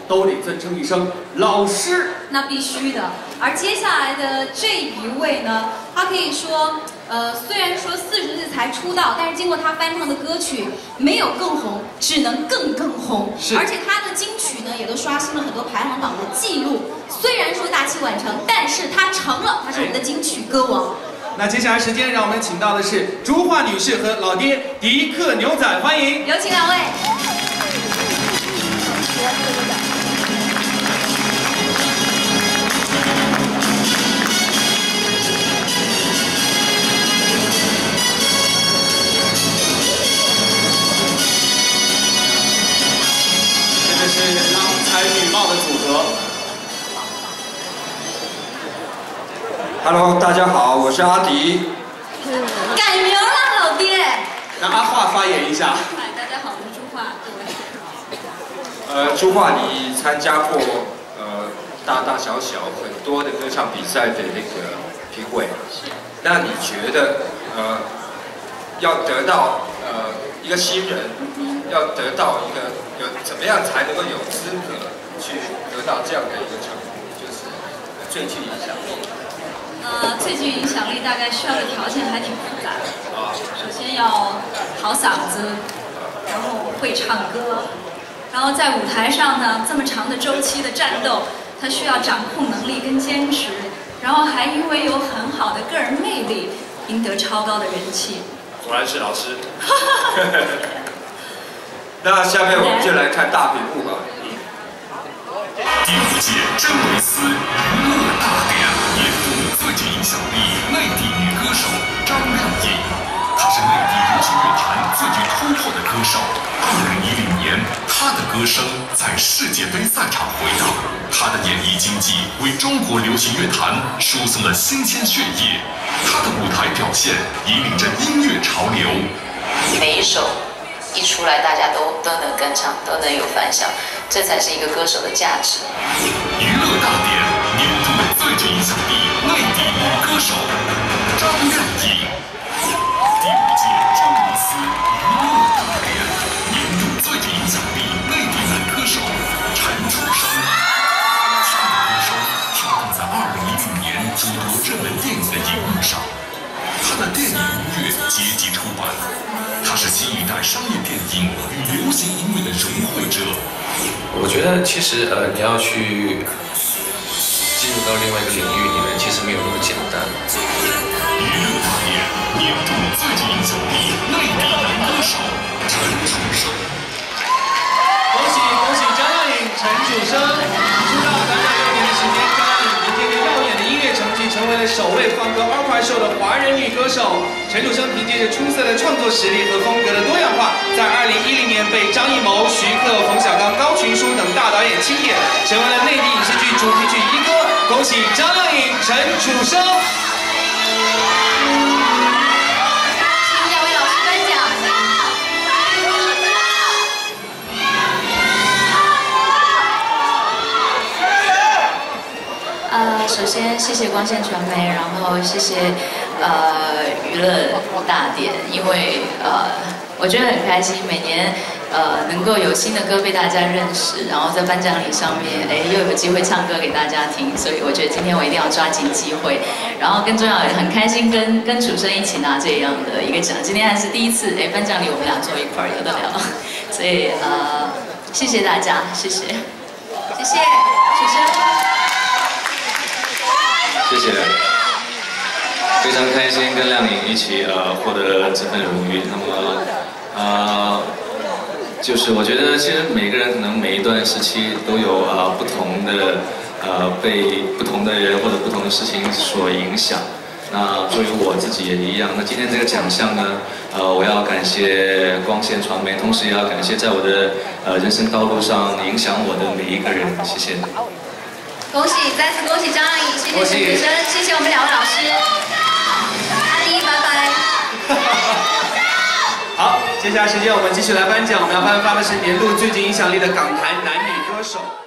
都得尊称一声老师。 那必须的。而接下来的这一位呢，他可以说，虽然说40岁才出道，但是经过他翻唱的歌曲，没有更红，只能更红。而且他的金曲呢，也都刷新了很多排行榜的记录。虽然说大器晚成，但是他成了，他是我们的金曲歌王。 那接下来时间，让我们请到的是朱桦女士和老爹迪克牛仔，欢迎， 有请两位。 这是郎才女貌的组合。 Hello， 大家好，我是阿迪。 改名了，老爹。 让阿桦发言一下。 嗨，大家好，我是朱桦。 朱桦，你参加过大大小小很多的歌唱比赛的那个评委。那你觉得要得到一个新人，要得到一个怎么样才能够有资格去得到这样的一个成绩，就是最具影响力？ 最具影响力大概需要的条件还挺复杂的。首先要好嗓子，然后会唱歌，然后在舞台上呢，这么长的周期的战斗，他需要掌控能力跟坚持，然后还因为有很好的个人魅力，赢得超高的人气。 果然是老师。那下面我们就来看大屏幕吧。 第5届真维斯娱乐大典年度最具影响力内地女歌手张靓颖，她是内地流行乐坛最具突破的歌手。2010年，她的歌声在世界杯赛场回荡，她的演艺经济为中国流行乐坛输送了新鲜血液，她的舞台表现引领着音乐潮流。 每一首一出来，大家都能跟唱，都能有反响，这才是一个歌手的价值。 娱乐大典年度最具影响力内地女歌手张靓颖。第5届真维斯娱乐大典年度最具影响力内地男歌手陈楚生。他的歌声跳动在2016年诸多热门电影的荧幕上，他的电影音乐结集出版。他是新一代商业电影与流行音乐的融汇者。 我觉得其实你要去进入到另外一个领域里面，其实没有那么简单。 娱乐大典年度最具影响力内地男歌手陈楚生。 恭喜张靓颖、陈楚生！出道短短6年的时间，张靓颖凭借着耀眼的音乐成绩，成为了首位放歌 Opera 秀的华人女歌手。陈楚生凭借着出色的创作实力和风格的多样化，在2010年被张艺谋、徐克、冯小刚、高群书等大导演钦点，成为了内地影视剧主题曲一哥。恭喜张靓颖、陈楚生！ 请两位老师颁奖。 首先谢谢光线传媒，然后谢谢娱乐大典，因为我觉得很开心，每年能够有新的歌被大家认识，然后在颁奖礼上面又有机会唱歌给大家听，所以我觉得今天我一定要抓紧机会，然后更重要很开心跟楚生一起拿这样的一个奖，今天还是第一次颁奖礼我们俩坐一块有得聊，所以谢谢大家，谢谢，谢谢楚生。 谢谢，非常开心跟靓颖一起获得这份荣誉。那么就是我觉得其实每个人可能每一段时期都有不同的被不同的人或者不同的事情所影响。那作为我自己也一样。那今天这个奖项呢，我要感谢光线传媒，同时也要感谢在我的人生道路上影响我的每一个人。谢谢。 恭喜，再次恭喜张靓颖，谢谢陈楚生，谢谢我们2位老师，阿迪，拜拜。 好，接下来时间我们继续来颁奖，我们要颁发的是年度最具影响力的港台男女歌手。